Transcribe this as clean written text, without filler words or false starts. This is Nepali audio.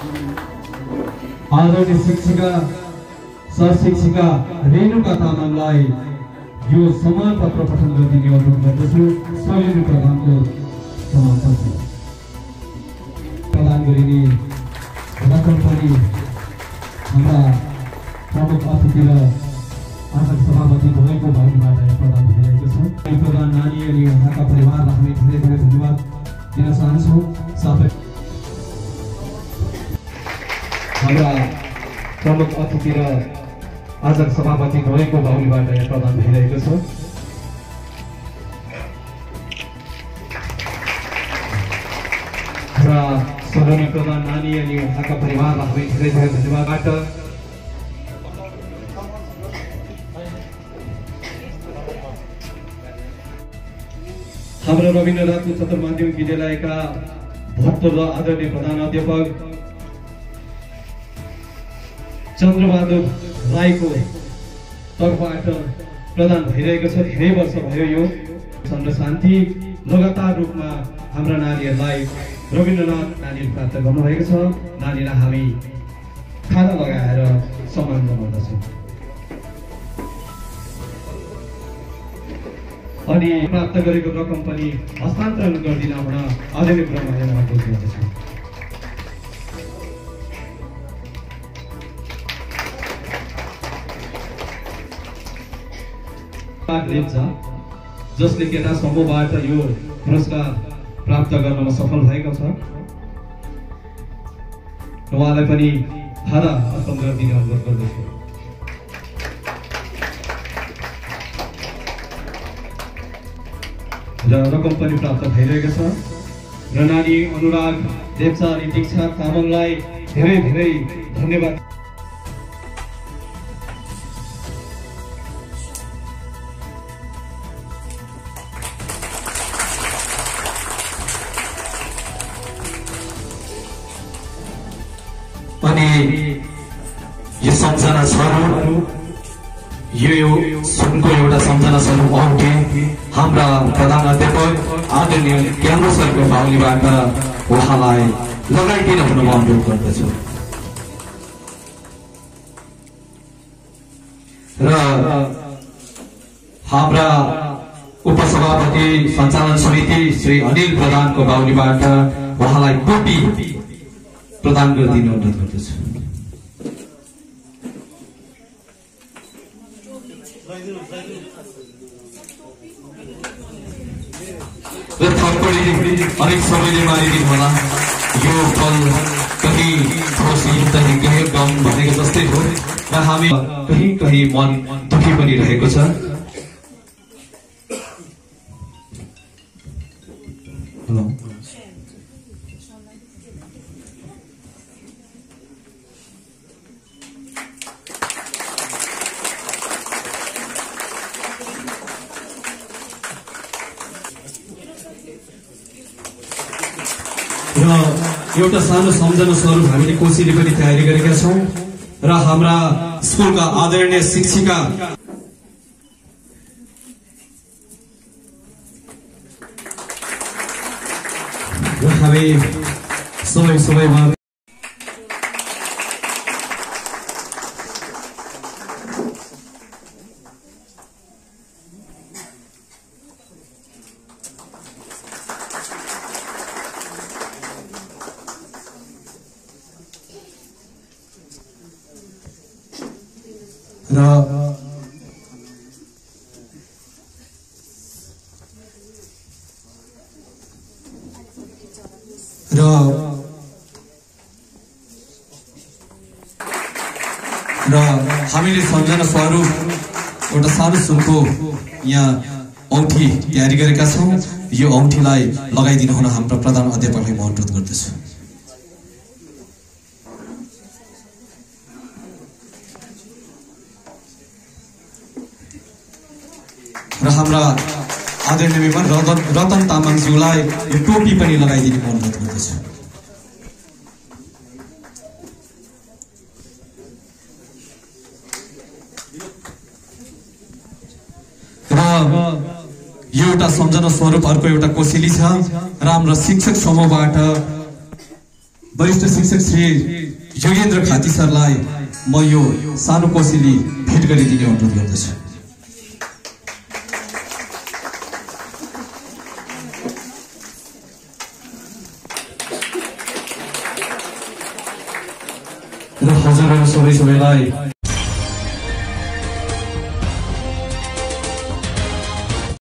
आदरणीय शिक्षिका सहशिक्षिका रेणुका तामाङलाई यो सम्मान पत्र पठन गरिदिने अनुरोध गर्दछु। सलिनी प्रधानको सम्मान पत्र प्रदान गरिने रकम पनि हाम्रा प्रमुख अतिथि र आजको सभापति भएको भागबाट प्रदान भइरहेको छ। प्रधान नानी अनि उहाँका परिवारलाई हामी धेरै धेरै धन्यवाद दिन चाहन्छौँ। साथै हाम्रा प्रमुख अतिथि र आजको सभापति भएको भागबाट प्रदान भइरहेको छ। र सदन प्रधान नानी अनि उहाँका परिवारलाई हामी धेरै धेरै धन्यवादबाट हाम्रो रविन्द्रनाथ उच्चतर माध्यमिक विद्यालयका भूतपूर्व आदरणीय प्रधान अध्यापक चन्द्रबहादुर राईको तर्फबाट प्रदान भइरहेको छ। धेरै वर्ष भयो यो चन्द्र शान्ति लगातार रूपमा हाम्रा नानीहरूलाई रविन्द्रनाथ नानीले प्राप्त गर्नुभएको छ। नानीलाई हामी खाना लगाएर सम्मान गर्दछौँ। अनि प्राप्त गरेको रकम पनि हस्तान्तरण गरिदिन हुन आदरणीय ब्रह्मले अनुरोध गर्दछु। लेप्चा जसले केटा समूहबाट यो पुरस्कार प्राप्त गर्नमा सफल भएको छ, उहाँलाई पनि खाना अर्पण गरिदिने अनुरोध गर्दछु। र रकम पनि प्राप्त भइरहेको छ। र नानी अनुराग लेप्चा अनि दीक्षा तामाङलाई धेरै धेरै धन्यवाद। अनि यो सम्झना स्वरूप यो सुनको एउटा सम्झना स्वरूप औँठी हाम्रा प्रधान अध्यापक आदरणीय क्याम्रो सरको बाहुलीबाट उहाँलाई लगाइदिन हुन म अनुरोध गर्दछु। र हाम्रा उपसभापति सञ्चालन समिति श्री अनिल प्रधानको बाहुलीबाट उहाँलाई टोपी प्रदान गरिदिन अनुरोध गर्दछु। र थप्पडी अलिक सबैले मारिदिनु होला। यो फल कहीँ खुसी कहीँ गहिरो गम भनेको जस्तै हो र हामी कहीँ कहीँ मन दुखी पनि रहेको छ। हेलो र एउटा सानो सम्झना स्वरूप हामीले कोसीले पनि तयारी गरेका छौँ। र हाम्रा स्कुलका आदरणीय शिक्षिका हामी सबैमा र हामीले सम्झना स्वरूप एउटा सानो सुनको यहाँ औँठी तयारी गरेका छौँ। यो औँठीलाई लगाइदिनु हुन हाम्रो प्रधान अध्यापकलाई म अनुरोध गर्दछु। र हाम्रा आदरणीय मेहमान रतन तामाङज्यूलाई यो टोपी पनि लगाइदिने म अनुरोध गर्दछु। यो एउटा सम्झना स्वरूप अर्को एउटा कोसेली छ र हाम्रो शिक्षक समूहबाट वरिष्ठ शिक्षक श्री योगेन्द्र खाती सरलाई म यो सानो कोसेली भेट गरिदिने अनुरोध गर्दछु। र हजुरहरू सबैलाई